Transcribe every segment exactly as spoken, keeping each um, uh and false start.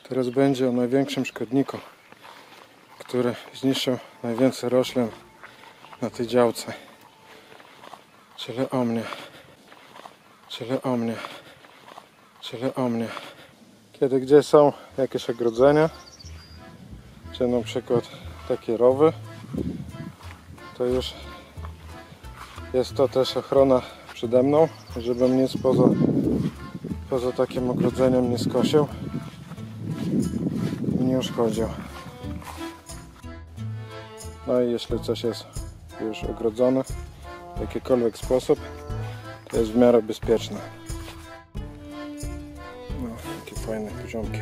Teraz będzie o największym szkodniku, który zniszczył najwięcej roślin na tej działce. Czyli o mnie. Czyli o mnie. Czyli o mnie. Kiedy gdzieś są jakieś ogrodzenia, czy na przykład takie rowy, to już jest to też ochrona przede mną, żebym nic poza, poza takim ogrodzeniem nie skosił i nie uszkodził. No i jeśli coś jest już ogrodzone w jakikolwiek sposób, to jest w miarę bezpieczne. No, takie fajne poziomki.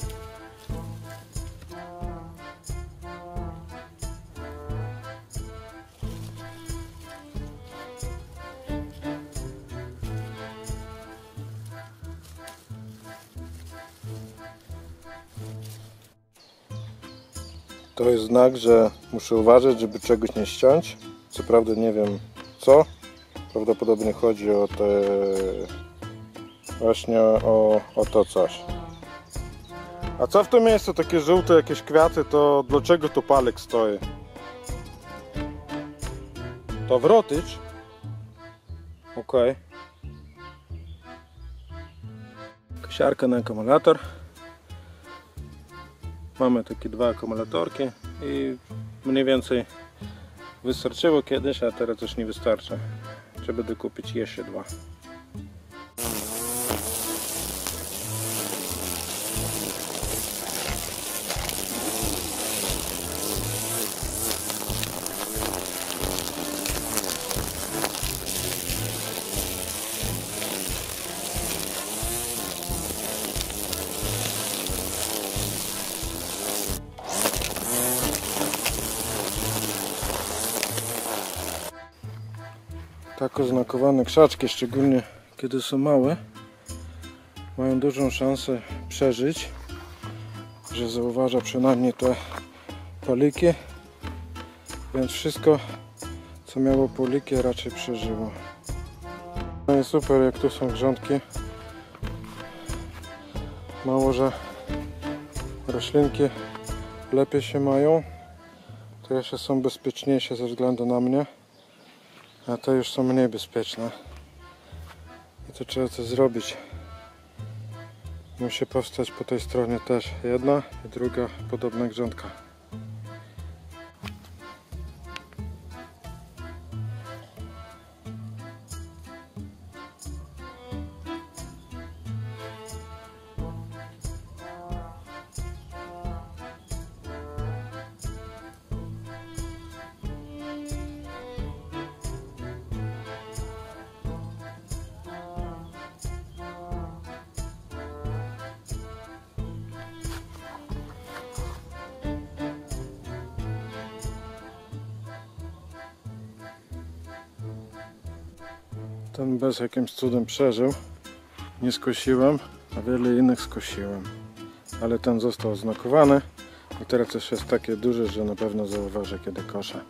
To jest znak, że muszę uważać, żeby czegoś nie ściąć. Co prawda nie wiem co. Prawdopodobnie chodzi o te... właśnie o, o to coś. A co w tym miejscu? Takie żółte jakieś kwiaty, to dlaczego tu palek stoi? To wrotycz? Okej. Kosiarka na akumulator. Mamy takie dwa akumulatorki i mniej więcej wystarczyło kiedyś, a teraz już nie wystarcza. Trzeba dokupić jeszcze dwa. Tak oznakowane krzaczki, szczególnie kiedy są małe, mają dużą szansę przeżyć, że zauważa przynajmniej te poliki, więc wszystko co miało poliki raczej przeżyło. No i super, jak tu są grządki. Mało, że roślinki lepiej się mają, to jeszcze są bezpieczniejsze ze względu na mnie. A te już są mniej bezpieczne. I to trzeba coś zrobić. Musi powstać po tej stronie też jedna i druga podobna grządka. Ten bez jakimś cudem przeżył. Nie skosiłem, a wiele innych skosiłem. Ale ten został oznakowany i teraz już jest takie duże, że na pewno zauważę, kiedy koszę.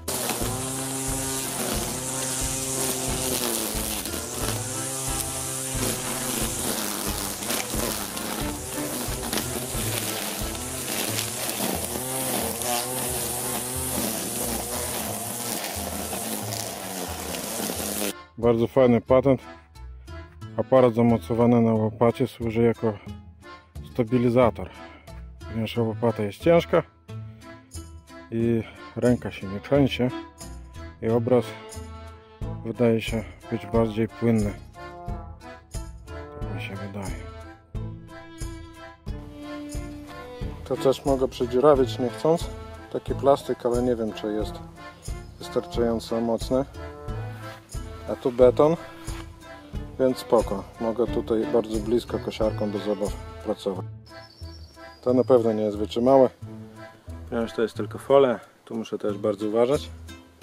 Bardzo fajny patent. Aparat zamocowany na łopacie służy jako stabilizator, ponieważ łopata jest ciężka i ręka się nie trzęsie i obraz wydaje się być bardziej płynny. Tak mi się wydaje. To też mogę przedziurawić nie chcąc. Taki plastyk, ale nie wiem, czy jest wystarczająco mocny. A tu beton, więc spoko. Mogę tutaj bardzo blisko kosiarką bez obaw pracować. To na pewno nie jest wytrzymałe, ponieważ to jest tylko folia. Tu muszę też bardzo uważać.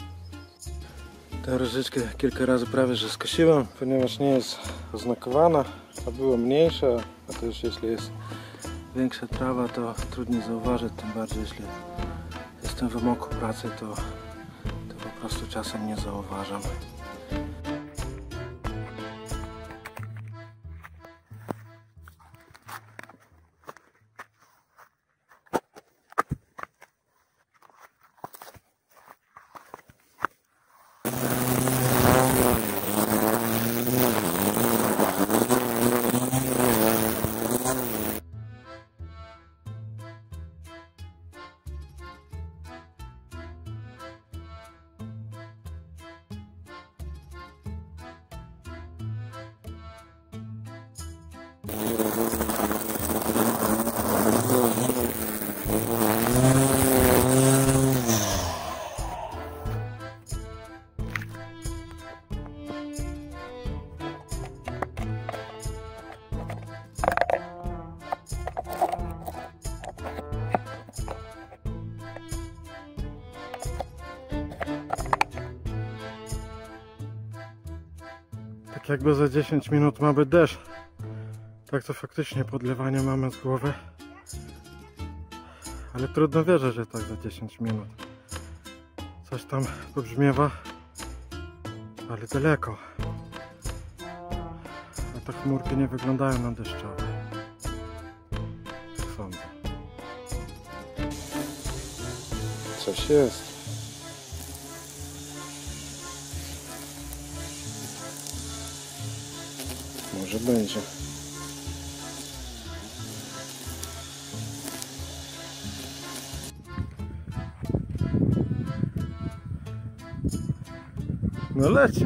Tę różyczkę kilka razy prawie że skosiłem, ponieważ nie jest oznakowana, a było mniejsze, a też jeśli jest większa trawa, to trudniej zauważyć, tym bardziej jeśli jestem w amoku pracy, to, to po prostu czasem nie zauważam. Tak jakby za dziesięć minut ma być deszcz. Tak to faktycznie podlewanie mamy z głowy. Ale trudno wierzyć, że tak za dziesięć minut. Coś tam pobrzmiewa, ale daleko. A te chmurki nie wyglądają na deszczowe. Tak sądzę. Coś jest. Może będzie. No leci.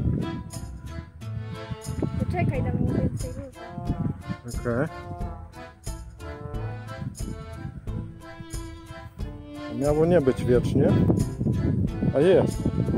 Poczekaj, dam mi więcej luzu. Okej. Okay. Miało nie być wiecznie, a jest.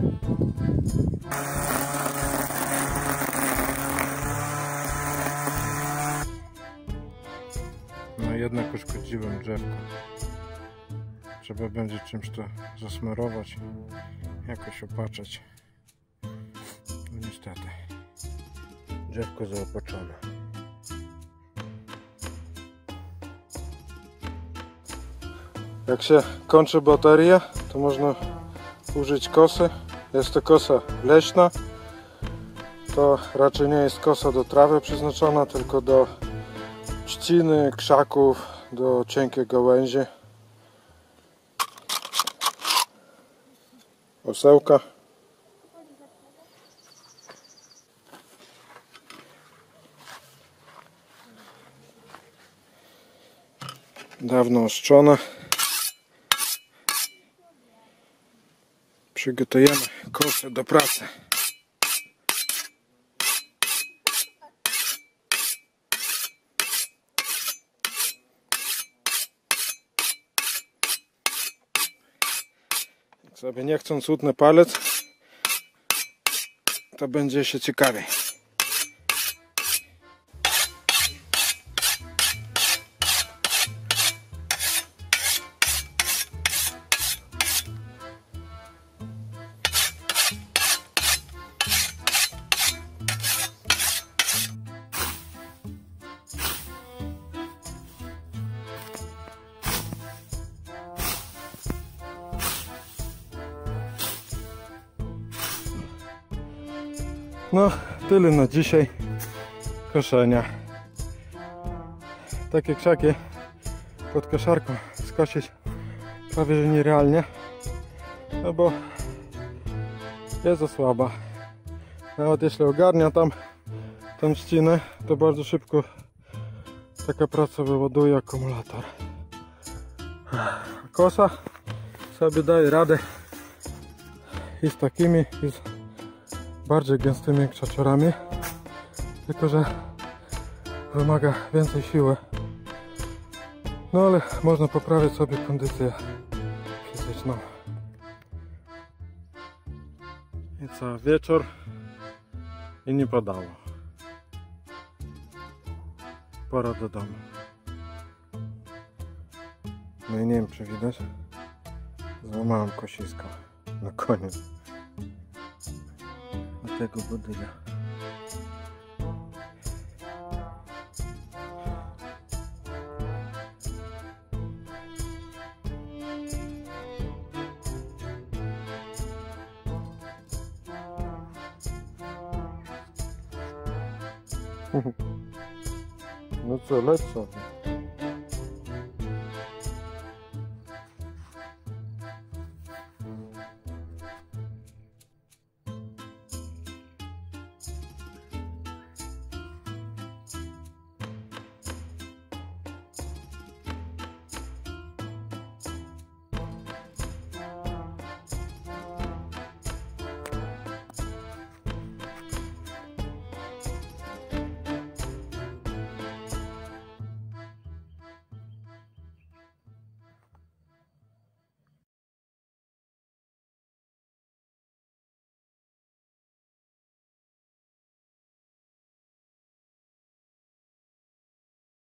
No jednak uszkodziłem drzewko. Trzeba będzie czymś to zasmarować, jakoś opatrzeć. No niestety, drzewko zaopatrzone. Jak się kończy bateria, to można użyć kosy. Jest to kosa leśna. To raczej nie jest kosa do trawy przeznaczona, tylko do trzciny, krzaków, do cienkiej gałęzi. Osełka. Dawno ostrzone. Przygotujemy kosę do pracy. Jak sobie nie chcąc utnę palec, to będzie się ciekawiej. No, tyle na dzisiaj koszenia. Takie krzaki pod koszarką skosić prawie że nierealnie, no bo jest za słaba. Nawet jeśli ogarnia tam tę trzcinę, to bardzo szybko taka praca wyładuje akumulator. Kosa sobie daje radę i z takimi, i z bardziej gęstymi krzaczorami, tylko że wymaga więcej siły. No ale można poprawić sobie kondycję fizyczną. I co, wieczór i nie padało. Pora do domu. No i nie wiem, czy widać, złamałem kosisko na koniec tego budynia. No co, leć sobie.